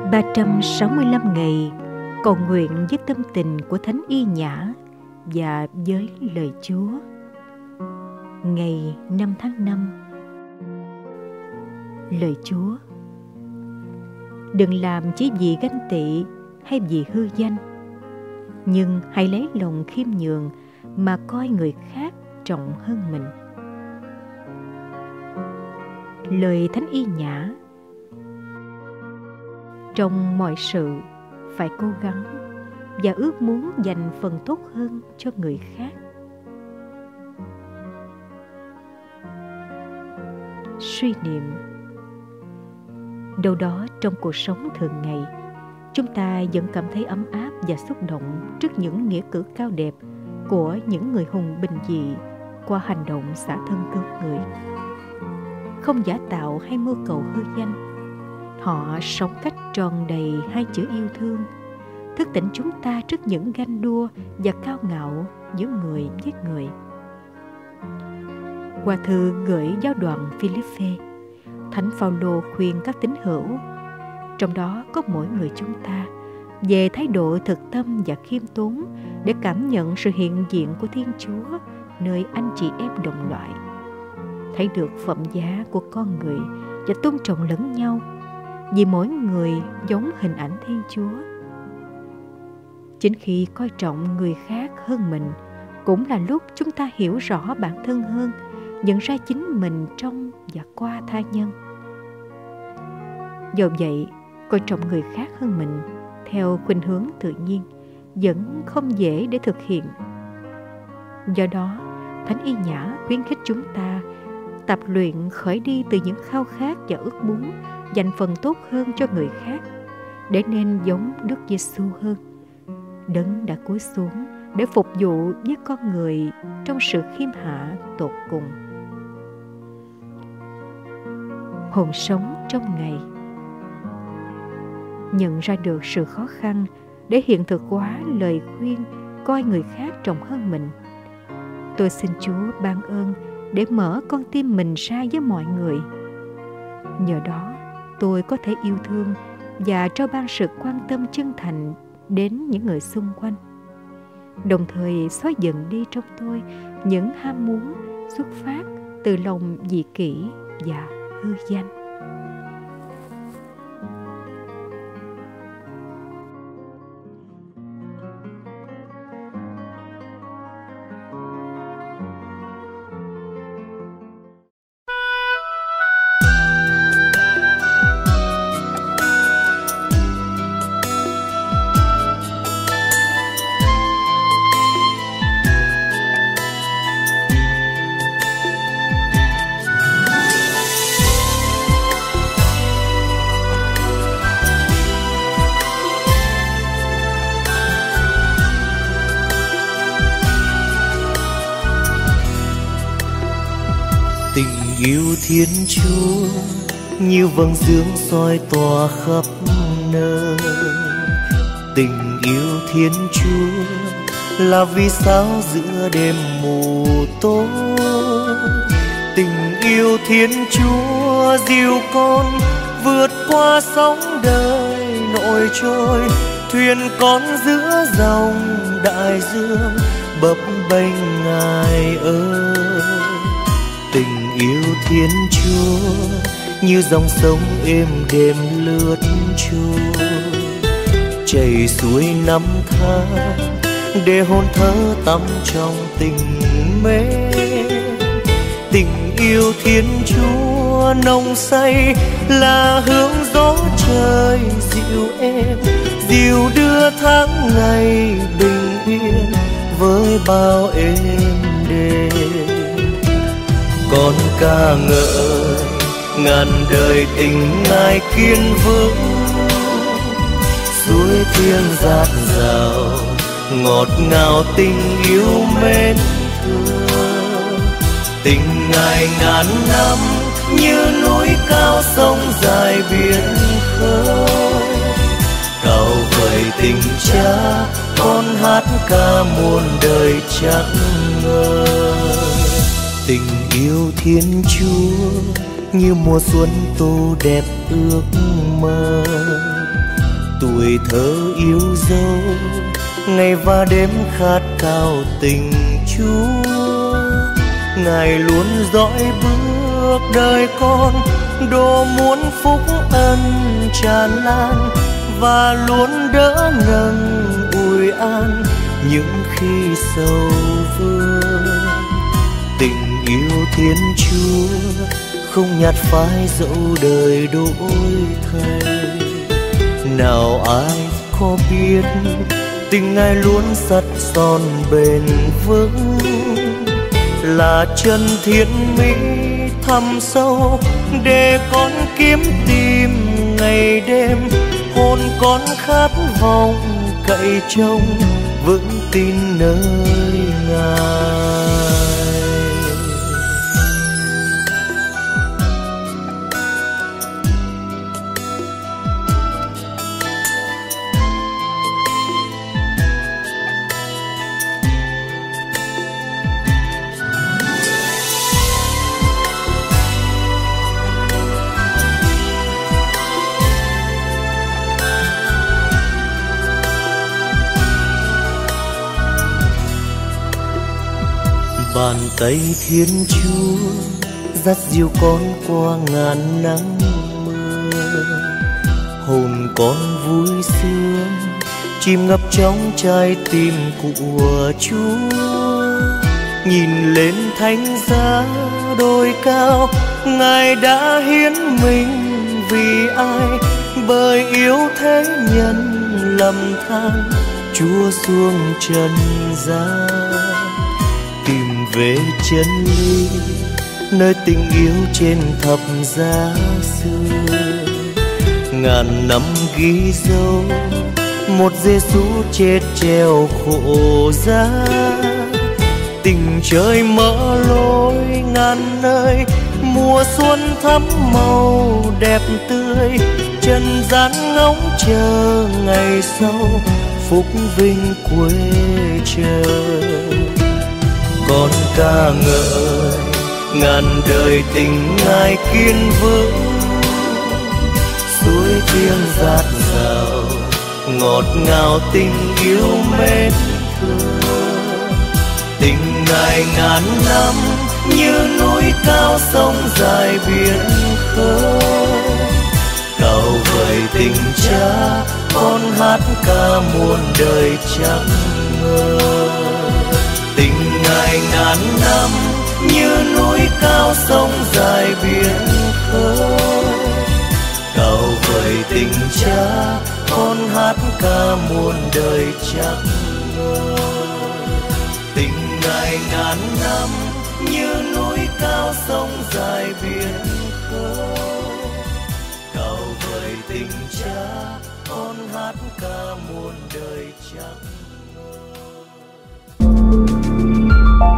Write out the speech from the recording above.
365 ngày cầu nguyện với tâm tình của Thánh Y Nhã và với lời Chúa. Ngày 5 tháng 5. Lời Chúa: đừng làm chỉ vì ganh tị hay vì hư danh, nhưng hãy lấy lòng khiêm nhường mà coi người khác trọng hơn mình. Lời Thánh Y Nhã: trong mọi sự phải cố gắng và ước muốn dành phần tốt hơn cho người khác. Suy niệm: đâu đó trong cuộc sống thường ngày, chúng ta vẫn cảm thấy ấm áp và xúc động trước những nghĩa cử cao đẹp của những người hùng bình dị qua hành động xả thân cứu người. Không giả tạo hay mưu cầu hư danh, họ sống cách tròn đầy hai chữ yêu thương, thức tỉnh chúng ta trước những ganh đua và cao ngạo giữa người với người. Qua thư gửi giáo đoàn Philippe, Thánh Phaolô khuyên các tín hữu, trong đó có mỗi người chúng ta, về thái độ thực tâm và khiêm tốn để cảm nhận sự hiện diện của Thiên Chúa nơi anh chị em đồng loại, thấy được phẩm giá của con người và tôn trọng lẫn nhau, vì mỗi người giống hình ảnh Thiên Chúa. Chính khi coi trọng người khác hơn mình cũng là lúc chúng ta hiểu rõ bản thân hơn, nhận ra chính mình trong và qua tha nhân. Do vậy, coi trọng người khác hơn mình theo khuynh hướng tự nhiên vẫn không dễ để thực hiện. Do đó, Thánh Y Nhã khuyến khích chúng ta tập luyện khởi đi từ những khao khát và ước muốn dành phần tốt hơn cho người khác, để nên giống Đức Giêsu hơn, Đấng đã cúi xuống để phục vụ với con người trong sự khiêm hạ tột cùng. Hồn sống trong ngày: nhận ra được sự khó khăn để hiện thực hóa lời khuyên coi người khác trọng hơn mình. Tôi xin Chúa ban ơn để mở con tim mình ra với mọi người. Nhờ đó, tôi có thể yêu thương và trao ban sự quan tâm chân thành đến những người xung quanh, đồng thời xóa dần đi trong tôi những ham muốn xuất phát từ lòng dị kỷ và hư danh. Tình yêu Thiên Chúa như vầng dương soi tỏa khắp nơi. Tình yêu Thiên Chúa là vì sao giữa đêm mù tối. Tình yêu Thiên Chúa dìu con vượt qua sóng đời nổi trôi. Thuyền con giữa dòng đại dương bấp bênh Ngài ơi. Tình yêu Thiên Chúa như dòng sông êm đềm lướt trôi, chảy xuôi năm tháng để hồn thơ tắm trong tình mê. Tình yêu Thiên Chúa nồng say là hướng gió trời dịu êm, dìu đưa tháng ngày bình yên với bao êm đềm. Con ca ngợi ngàn đời tình Ngài kiên vững, suối thiêng dạt dào ngọt ngào tình yêu mến thương. Tình Ngài ngàn năm như núi cao sông dài biển khơi, cao vời tình Cha con hát ca muôn đời chẳng ngơi. Tình yêu Thiên Chúa như mùa xuân tô đẹp ước mơ, tuổi thơ yêu dấu, ngày và đêm khát khao tình Chúa. Ngài luôn dõi bước đời con, độ muôn phúc ân tràn lan, và luôn đỡ nâng ủi an những khi sầu vương. Tình yêu Thiên Chúa không nhạt phai dẫu đời đổi thay. Nào ai có biết tình Ngài luôn sắt son bền vững, là chân thiên mỹ thẳm sâu để con kiếm tìm ngày đêm. Hồn con khát vọng cậy trông vững tin nơi Ngài. Bàn tay Thiên Chúa dắt dìu con qua ngàn nắng mưa, hồn con vui sướng chìm ngập trong trái tim của Chúa. Nhìn lên thánh giá đồi cao, Ngài đã hiến mình vì ai, bởi yêu thế nhân lầm than Chúa xuống trần gian. Tìm về chân lý nơi tình yêu trên thập giá xưa, ngàn năm ghi dấu một Giêsu chết treo khổ giá. Tình trời mở lối ngàn nơi, mùa xuân thắm màu đẹp tươi, trần gian ngóng chờ ngày sau phúc vinh quê trời. Con ca ngợi ngàn đời tình Ngài kiên vững, suối tiếng dạt dào ngọt ngào tình yêu mến thương. Tình Ngài ngàn năm như núi cao sông dài biển khơi, cao vời tình Cha con hát ca muôn đời chẳng ngờ. Tình Ngài ngàn năm như núi cao sông dài biển khơi, cao vời tình Cha con hát ca muôn đời chẳng ngờ. Tình Ngài ngàn năm như núi cao sông dài biển khơi, cao vời tình Cha con hát ca muôn đời chẳng ngờ.